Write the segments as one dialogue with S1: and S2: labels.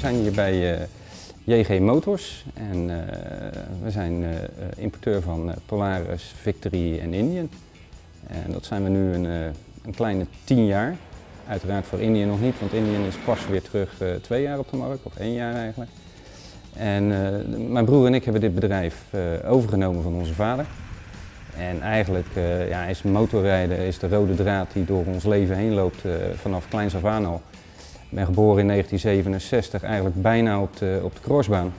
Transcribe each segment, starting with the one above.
S1: zijn hier bij JG Motors en we zijn importeur van Polaris, Victory en Indian. En dat zijn we nu een kleine 10 jaar. Uiteraard voor Indian nog niet, want Indian is pas weer terug 2 jaar op de markt, of 1 jaar eigenlijk. En mijn broer en ik hebben dit bedrijf overgenomen van onze vader. En eigenlijk is motorrijden is de rode draad die door ons leven heen loopt vanaf kleins af aan al. Ik ben geboren in 1967, eigenlijk bijna op de crossbaan.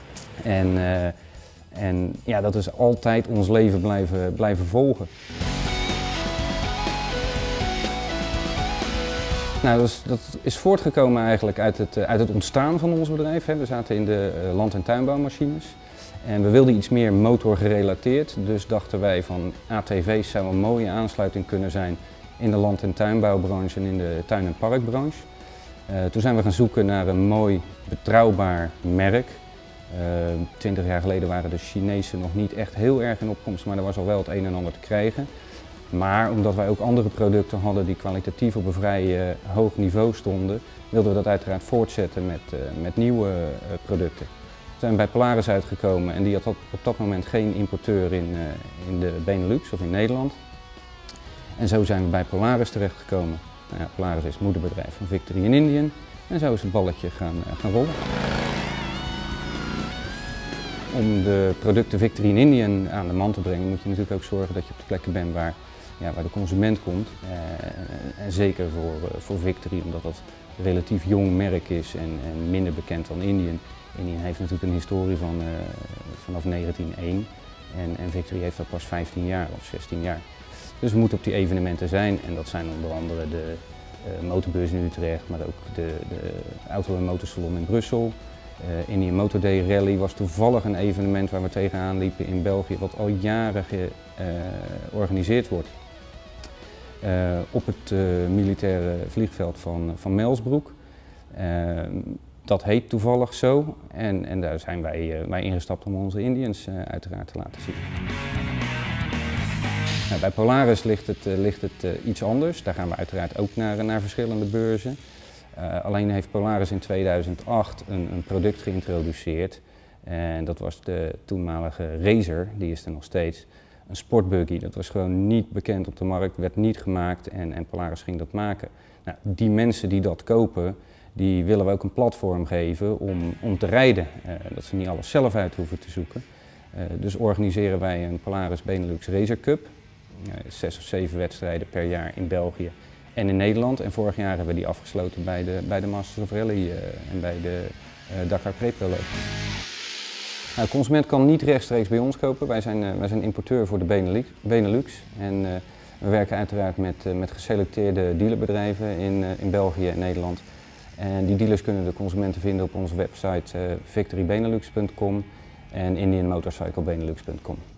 S1: En dat is altijd ons leven blijven volgen. Nou, dat is voortgekomen eigenlijk uit het ontstaan van ons bedrijf. We zaten in de land- en tuinbouwmachines. En we wilden iets meer motorgerelateerd, dus dachten wij van ATV's zou een mooie aansluiting kunnen zijn in de land- en tuinbouwbranche en in de tuin- en parkbranche. Toen zijn we gaan zoeken naar een mooi, betrouwbaar merk. 20 jaar geleden waren de Chinezen nog niet echt heel erg in opkomst, maar er was al wel het een en ander te krijgen. Maar omdat wij ook andere producten hadden die kwalitatief op een vrij hoog niveau stonden, wilden we dat uiteraard voortzetten met nieuwe producten. We zijn bij Polaris uitgekomen en die had op dat moment geen importeur in de Benelux of in Nederland. En zo zijn we bij Polaris terechtgekomen. Nou ja, Polaris is het moederbedrijf van Victory en Indian en zo is het balletje gaan rollen. Om de producten Victory en Indian aan de man te brengen moet je natuurlijk ook zorgen dat je op de plekken bent waar de consument komt. En zeker voor Victory, omdat dat een relatief jong merk is en minder bekend dan Indian. Indian heeft natuurlijk een historie vanaf 1901 en Victory heeft dat pas 15 jaar of 16 jaar. Dus we moeten op die evenementen zijn en dat zijn onder andere de motorbeurs in Utrecht, maar ook de Auto- en Motorsalon in Brussel. Indian Motor Day Rally was toevallig een evenement waar we tegenaan liepen in België, wat al jaren georganiseerd wordt. Op het militaire vliegveld van Melsbroek. Dat heet toevallig zo en daar zijn wij ingestapt om onze Indians uiteraard te laten zien. Nou, bij Polaris ligt het iets anders. Daar gaan we uiteraard ook naar verschillende beurzen. Alleen heeft Polaris in 2008 een product geïntroduceerd en dat was de toenmalige Razor, die is er nog steeds. Een sportbuggy, dat was gewoon niet bekend op de markt, werd niet gemaakt en Polaris ging dat maken. Nou, die mensen die dat kopen, die willen we ook een platform geven om te rijden, dat ze niet alles zelf uit hoeven te zoeken. Dus organiseren wij een Polaris Benelux Racer Cup, 6 of 7 wedstrijden per jaar in België en in Nederland. En vorig jaar hebben we die afgesloten bij de Masters of Rally en bij de Dakar Pre-Proloog. Nou, de consument kan niet rechtstreeks bij ons kopen. Wij zijn importeur voor de Benelux. En we werken uiteraard met geselecteerde dealerbedrijven in België en Nederland. En die dealers kunnen de consumenten vinden op onze website victorybenelux.com en indianmotorcyclebenelux.com.